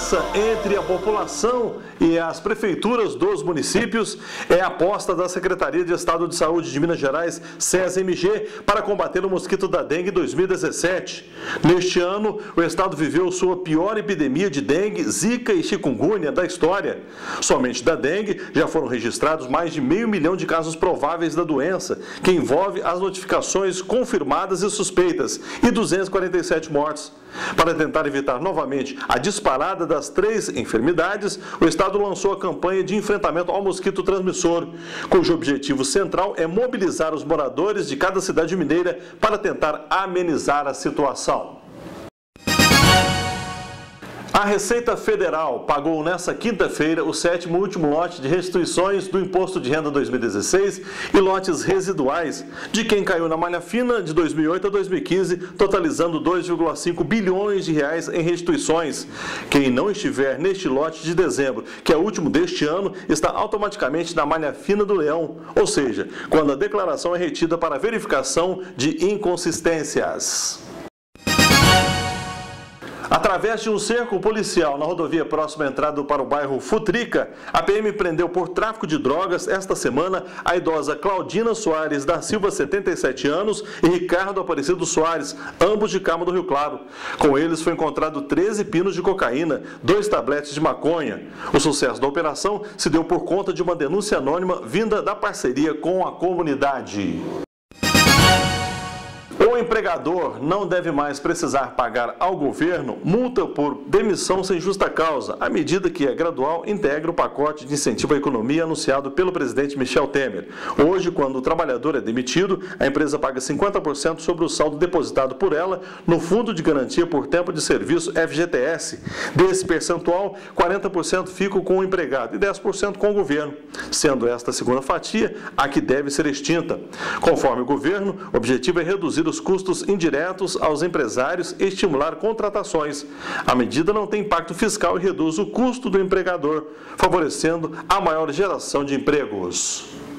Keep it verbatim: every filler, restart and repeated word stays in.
conversa entre a população e as prefeituras dos municípios é a aposta da Secretaria de Estado de Saúde de Minas Gerais, SESA-M G, para combater o mosquito da dengue em dois mil e dezessete. Neste ano, o estado viveu sua pior epidemia de dengue, zika e chikungunya da história. Somente da dengue já foram registrados mais de meio milhão de casos prováveis da doença, que envolve as notificações confirmadas e suspeitas, e duzentas e quarenta e sete mortes. Para tentar evitar novamente a disparada das três enfermidades, o Estado lançou a campanha de enfrentamento ao mosquito transmissor, cujo objetivo central é mobilizar os moradores de cada cidade mineira para tentar amenizar a situação. A Receita Federal pagou nesta quinta-feira o sétimo e último lote de restituições do Imposto de Renda dois mil e dezesseis e lotes residuais de quem caiu na malha fina de dois mil e oito a dois mil e quinze, totalizando dois vírgula cinco bilhões de reais em restituições. Quem não estiver neste lote de dezembro, que é o último deste ano, está automaticamente na malha fina do leão, ou seja, quando a declaração é retida para verificação de inconsistências. Através de um cerco policial na rodovia próxima à entrada para o bairro Futrica, a P M prendeu por tráfico de drogas esta semana a idosa Claudina Soares da Silva, setenta e sete anos, e Ricardo Aparecido Soares, ambos de Carmo do Rio Claro. Com eles foi encontrado treze pinos de cocaína, dois tabletes de maconha. O sucesso da operação se deu por conta de uma denúncia anônima vinda da parceria com a comunidade. O empregador não deve mais precisar pagar ao governo multa por demissão sem justa causa. A medida, que é gradual, integra o pacote de incentivo à economia anunciado pelo presidente Michel Temer. Hoje, quando o trabalhador é demitido, a empresa paga cinquenta por cento sobre o saldo depositado por ela no Fundo de Garantia por Tempo de Serviço, F G T S. Desse percentual, quarenta por cento fica com o empregado e dez por cento com o governo, sendo esta segunda fatia a que deve ser extinta. Conforme o governo, o objetivo é reduzir os custos indiretos aos empresários e estimular contratações. A medida não tem impacto fiscal e reduz o custo do empregador, favorecendo a maior geração de empregos.